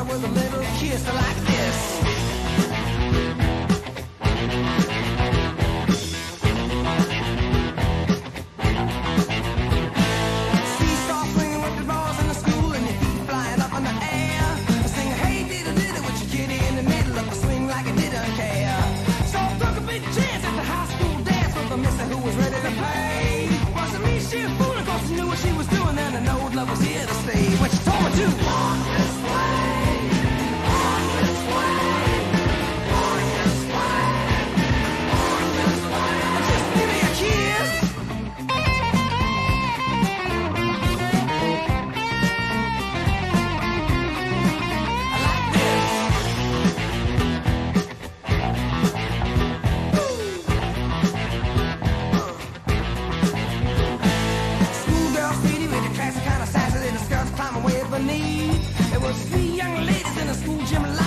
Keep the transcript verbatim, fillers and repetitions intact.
with a little kiss like this. Seesaw swinging with the balls in the school and your feet flying up in the air. Sing hey diddle diddle with your kitty in the middle of the swing like it didn't care. So I took a big chance at the high school dance with a mister who was ready to pay. Wasn't me sheer fooling, cause she knew what she was doing, and I know love was here to stay. When she told me to on this way, on this way, on this way, on this way, just give me a kiss. I like this. Schoolgirl speedy with the classic kind of sassy little skirts climbing way beneath. There was three young ladies in a school gym